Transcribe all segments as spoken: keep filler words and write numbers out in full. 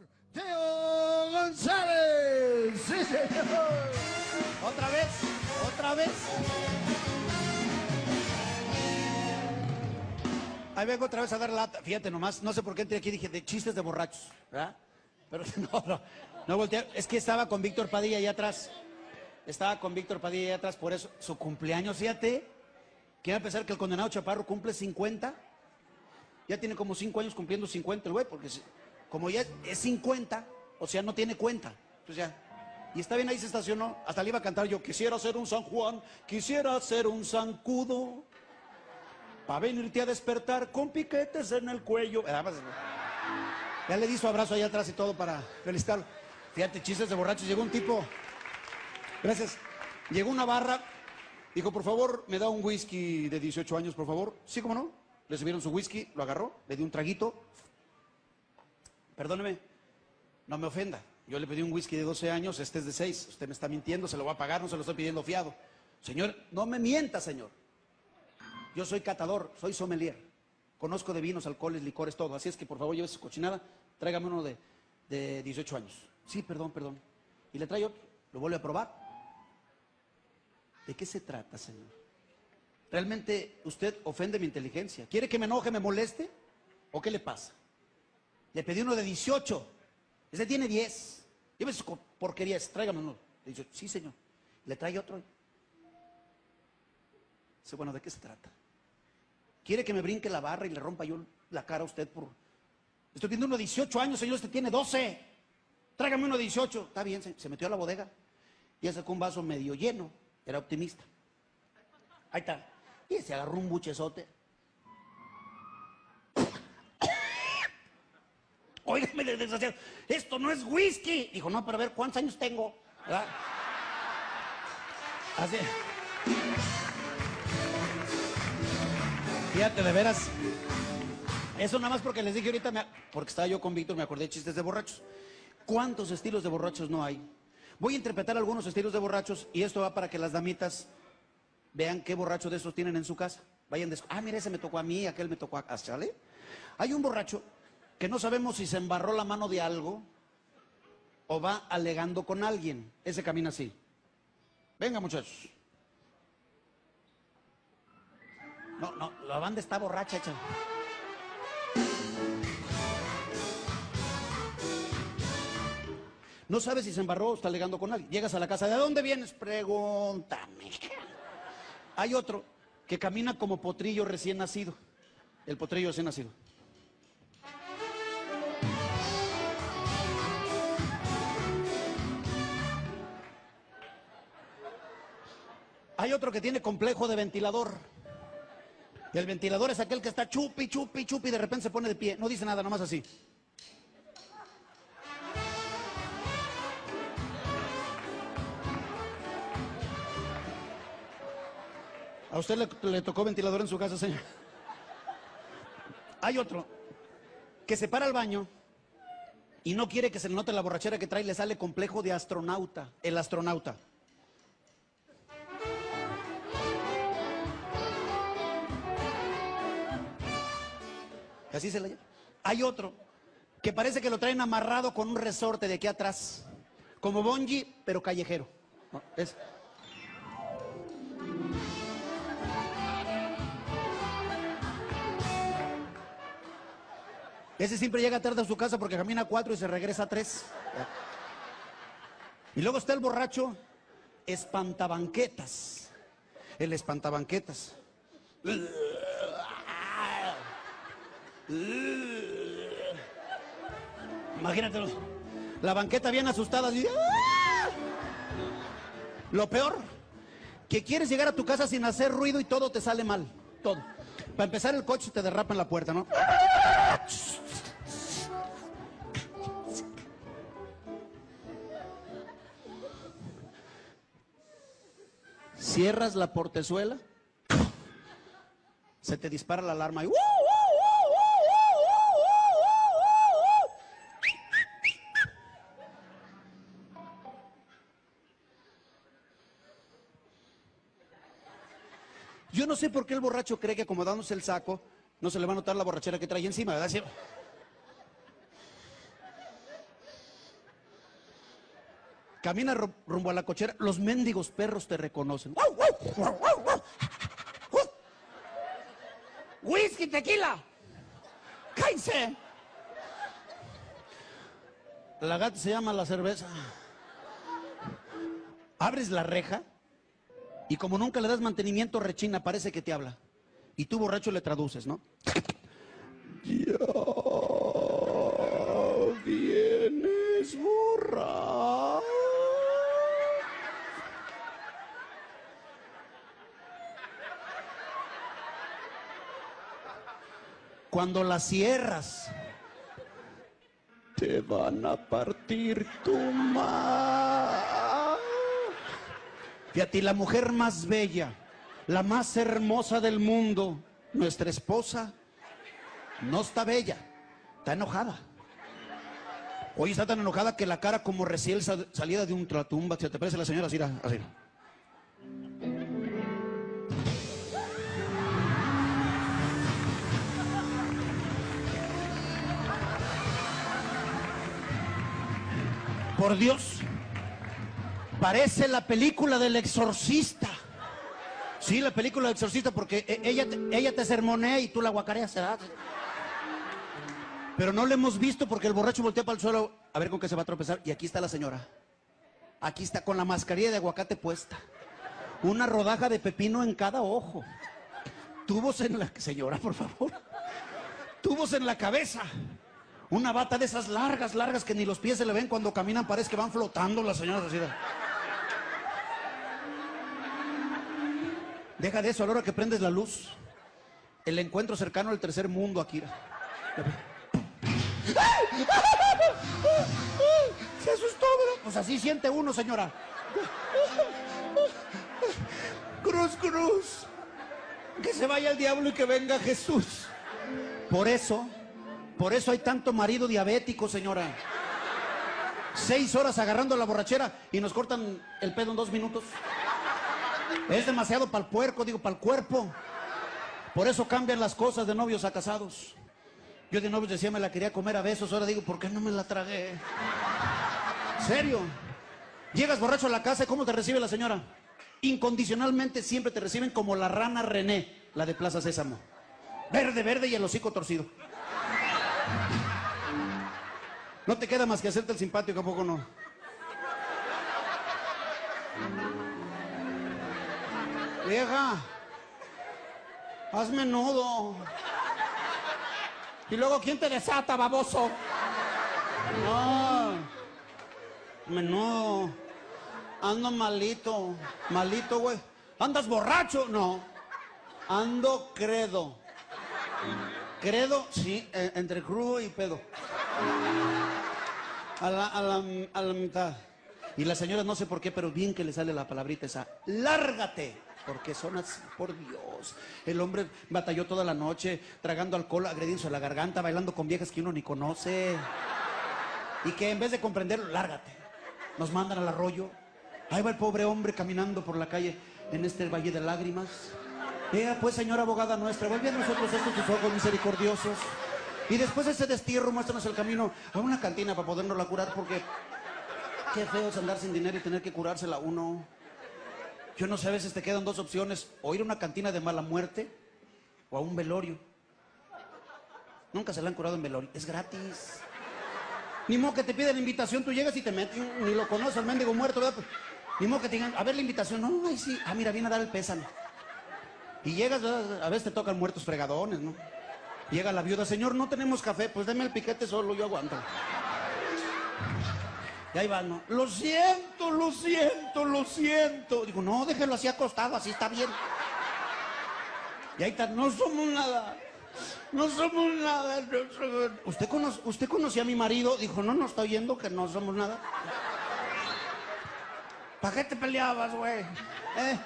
Teo González. Sí, señor. Otra vez, otra vez. Ahí vengo otra vez a dar lata. Fíjate nomás, no sé por qué entré aquí, dije, de chistes de borrachos, ¿verdad? Pero no, no, no volteé. Es que estaba con Víctor Padilla allá atrás. Estaba con Víctor Padilla allá atrás, por eso, su cumpleaños, fíjate. ¿Quién va a pensar que el condenado Chaparro cumple cincuenta? Ya tiene como cinco años cumpliendo cincuenta el güey, porque como ya es cincuenta, o sea, no tiene cuenta. Pues ya. Y está bien, ahí se estacionó. Hasta le iba a cantar yo, quisiera ser un San Juan, quisiera ser un zancudo, para venirte a despertar con piquetes en el cuello. Ya le di su abrazo allá atrás y todo para felicitarlo. Fíjate, chistes de borrachos. Llegó un tipo, gracias, llegó una barra, dijo, por favor, me da un whisky de dieciocho años, por favor. Sí, ¿cómo no? Le subieron su whisky, lo agarró, le di un traguito. Perdóneme, no me ofenda. Yo le pedí un whisky de doce años, este es de seis. Usted me está mintiendo, se lo va a pagar, no se lo estoy pidiendo fiado. Señor, no me mienta, señor. Yo soy catador, soy sommelier. Conozco de vinos, alcoholes, licores, todo. Así es que, por favor, lleve su cochinada, tráigame uno de, de dieciocho años. Sí, perdón, perdón. Y le trae otro, lo vuelve a probar. ¿De qué se trata, señor? ¿Realmente usted ofende mi inteligencia? ¿Quiere que me enoje, me moleste? ¿O qué le pasa? Le pedí uno de dieciocho. Ese tiene diez. Lleve sus porquerías, tráigame uno de dieciocho. Sí, señor. Le trae otro. Dice, bueno, ¿de qué se trata? ¿Quiere que me brinque la barra y le rompa yo la cara a usted por... Estoy pidiendo uno de dieciocho años, señor, este tiene doce. Tráigame uno de dieciocho. Está bien, se, se metió a la bodega y sacó un vaso medio lleno. Era optimista. Ahí está. Y se agarró un buchezote. Óigame, desgraciado, esto no es whisky. Dijo, no, pero a ver, ¿cuántos años tengo? ¿Verdad? Así. Fíjate, de veras. Eso nada más porque les dije ahorita, me, porque estaba yo con Víctor, me acordé de chistes de borrachos. ¿Cuántos estilos de borrachos no hay? Voy a interpretar algunos estilos de borrachos y esto va para que las damitas vean qué borracho de esos tienen en su casa. Vayan de... Ah, mira, ese me tocó a mí, aquel me tocó a... ¿Sale? Hay un borracho que no sabemos si se embarró la mano de algo o va alegando con alguien. Ese camina así. Venga, muchachos. No, no, la banda está borracha, chaval. No sabes si se embarró o está alegando con alguien. Llegas a la casa, ¿de dónde vienes? Pregúntame. Hay otro que camina como potrillo recién nacido. El potrillo recién nacido. Hay otro que tiene complejo de ventilador. El ventilador es aquel que está chupi, chupi, chupi y de repente se pone de pie. No dice nada, nomás así. ¿A usted le, le tocó ventilador en su casa, señor? Hay otro que se para al baño y no quiere que se le note la borrachera que trae, le sale complejo de astronauta. El astronauta. Así se le llama. Hay otro que parece que lo traen amarrado con un resorte de aquí atrás. Como bungee, pero callejero. No, es... Ese siempre llega tarde a su casa porque camina a cuatro y se regresa a tres. Y luego está el borracho espantabanquetas. El espantabanquetas. Imagínatelo. La banqueta bien asustada. Así. Lo peor, que quieres llegar a tu casa sin hacer ruido y todo te sale mal. Todo. Para empezar, el coche te derrapa en la puerta, ¿no? Cierras la portezuela, se te dispara la alarma y... Yo no sé por qué el borracho cree que acomodándose el saco no se le va a notar la borrachera que trae encima, ¿verdad? Camina rumbo a la cochera, los mendigos perros te reconocen. Whisky, tequila. ¡Cállense! La gata se llama la cerveza. Abres la reja y como nunca le das mantenimiento, rechina, parece que te habla. Y tú borracho le traduces, ¿no? Ya vienes borracho. Cuando la cierras, te van a partir tu madre. Fíjate, la mujer más bella, la más hermosa del mundo, nuestra esposa, no está bella, está enojada. Hoy está tan enojada que la cara como recién salida de un ultratumba. ¿Te parece la señora así? Así. Por Dios, parece la película del exorcista. Sí, la película del exorcista, porque ella te, ella te sermonea y tú la guacareas, ¿verdad? Pero no la hemos visto porque el borracho voltea para el suelo a ver con qué se va a tropezar. Y aquí está la señora. Aquí está con la mascarilla de aguacate puesta. Una rodaja de pepino en cada ojo. Tubos en la... Señora, por favor. Tubos en la cabeza. Una bata de esas largas, largas que ni los pies se le ven cuando caminan, parece que van flotando las señoras así. Deja de eso, a la hora que prendes la luz. El encuentro cercano al tercer mundo, Akira. Se asustó, ¿verdad? Pues así siente uno, señora. Cruz, cruz. Que se vaya el diablo y que venga Jesús. Por eso... Por eso hay tanto marido diabético, señora. Seis horas agarrando la borrachera y nos cortan el pedo en dos minutos. Es demasiado para el puerco, digo, para el cuerpo. Por eso cambian las cosas de novios a casados. Yo de novios decía, me la quería comer a besos. Ahora digo, ¿por qué no me la tragué? ¿Serio? Llegas borracho a la casa y ¿cómo te recibe la señora? Incondicionalmente siempre te reciben como la rana René, la de Plaza Sésamo. Verde, verde y el hocico torcido. No te queda más que hacerte el simpático, ¿a poco no? Vieja, hazme nudo. Y luego, ¿quién te desata, baboso? No, menudo. Ando malito, malito, güey. ¿Andas borracho? No. Ando credo. Credo, sí, eh, entre crudo y pedo. A la, a, la, a la mitad. Y la señora no sé por qué, pero bien que le sale la palabrita esa. ¡Lárgate! Porque son así, por Dios. El hombre batalló toda la noche, tragando alcohol, agrediéndose a la garganta, bailando con viejas que uno ni conoce. Y que en vez de comprenderlo, lárgate. Nos mandan al arroyo. Ahí va el pobre hombre caminando por la calle en este valle de lágrimas. Vea pues, señora abogada nuestra, vuelve a nosotros estos tus ojos misericordiosos. Y después de ese destierro, muéstranos el camino a una cantina para podernos curar, porque qué feo es andar sin dinero y tener que curársela uno. Yo no sé, a veces te quedan dos opciones, o ir a una cantina de mala muerte o a un velorio. Nunca se la han curado en velorio, es gratis. Ni modo que te piden la invitación, tú llegas y te metes, ni lo conoces al mendigo muerto, ¿verdad? Pues, ni modo que te digan, a ver la invitación, no, ay sí, ah mira, viene a dar el pésame. Y llegas, a veces te tocan muertos fregadones, ¿no? Llega la viuda, señor, no tenemos café, pues deme el piquete solo, yo aguanto. Y ahí va, ¿no? Lo siento, lo siento, lo siento. Digo, no, déjelo así acostado, así está bien. Y ahí está, no somos nada, no somos nada. No somos... ¿Usted, cono... ¿Usted conocía a mi marido? Dijo, no, no está oyendo que no somos nada. ¿Para qué te peleabas, güey? ¿Eh?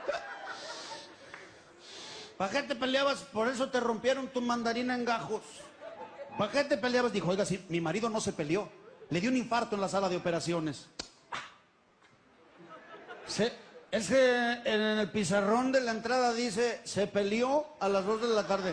¿Para qué te peleabas? Por eso te rompieron tu mandarina en gajos. ¿Para qué te peleabas? Dijo, oiga, si mi marido no se peleó. Le dio un infarto en la sala de operaciones. Se, es que en el pizarrón de la entrada dice, se peleó a las dos de la tarde.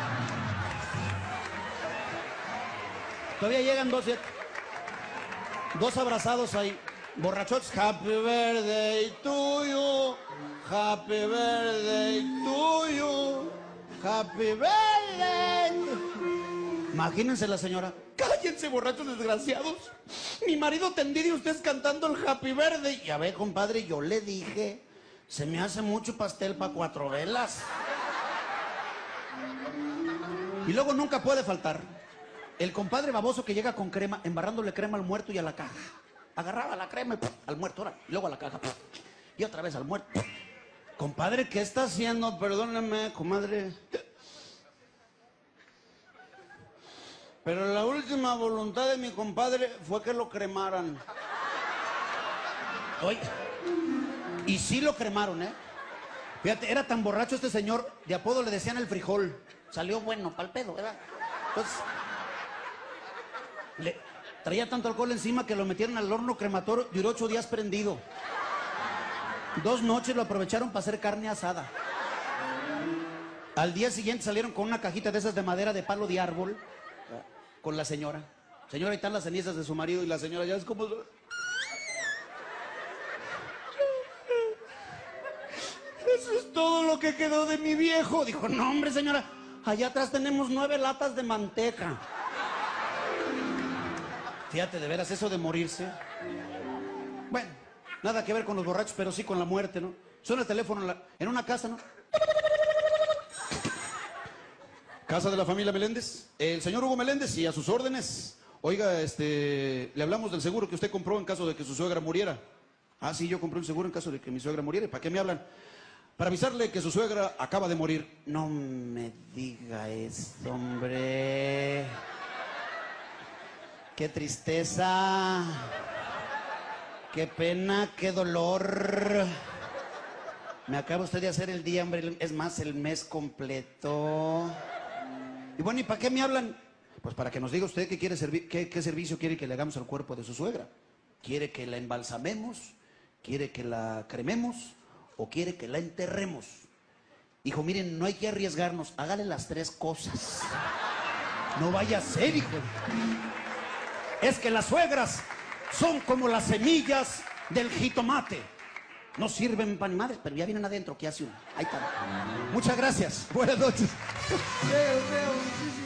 Todavía llegan dos... Dos abrazados ahí, borrachos. Happy birthday to you, happy birthday to you, happy birthday. Imagínense la señora. Cállense, borrachos desgraciados. Mi marido te envidia y ustedes cantando el happy birthday. Y a ver, compadre, yo le dije, se me hace mucho pastel para cuatro velas. Y luego nunca puede faltar el compadre baboso que llega con crema, embarrándole crema al muerto y a la caja. Agarraba la crema y ¡pum! Al muerto, ahora, y luego a la caja, ¡pum! Y otra vez al muerto. ¡Pum! Compadre, ¿qué está haciendo? Perdóname, comadre. Pero la última voluntad de mi compadre fue que lo cremaran. Oye, y sí lo cremaron, ¿eh? Fíjate, era tan borracho este señor, de apodo le decían el frijol. Salió bueno, pa'l pedo, ¿verdad? Entonces, le traía tanto alcohol encima que lo metieron al horno crematorio, duró ocho días prendido. Dos noches lo aprovecharon para hacer carne asada. Al día siguiente salieron con una cajita de esas de madera de palo de árbol, con la señora. Señora, ahí están las cenizas de su marido, y la señora ya es como... Eso es todo lo que quedó de mi viejo. Dijo, no, hombre, señora, allá atrás tenemos nueve latas de manteca. Fíjate, de veras, eso de morirse. Bueno, nada que ver con los borrachos, pero sí con la muerte, ¿no? Suena el teléfono en, la, en una casa, ¿no? Casa de la familia Meléndez. El señor Hugo Meléndez, y a sus órdenes. Oiga, este, le hablamos del seguro que usted compró en caso de que su suegra muriera. Ah, sí, yo compré un seguro en caso de que mi suegra muriera. ¿Para qué me hablan? Para avisarle que su suegra acaba de morir. No me diga eso, hombre. Qué tristeza. Qué pena, qué dolor. Me acaba usted de hacer el día, hombre. Es más, el mes completo. Y bueno, ¿y para qué me hablan? Pues para que nos diga usted qué, quiere servi qué, qué servicio quiere que le hagamos al cuerpo de su suegra. ¿Quiere que la embalsamemos? ¿Quiere que la crememos? ¿O quiere que la enterremos? Hijo, miren, no hay que arriesgarnos. Hágale las tres cosas. No vaya a ser, hijo. Es que las suegras son como las semillas del jitomate. No sirven para ni madres, pero ya vienen adentro. ¿Qué hace uno? Ahí está. Muchas gracias. Buenas noches. Veo, veo,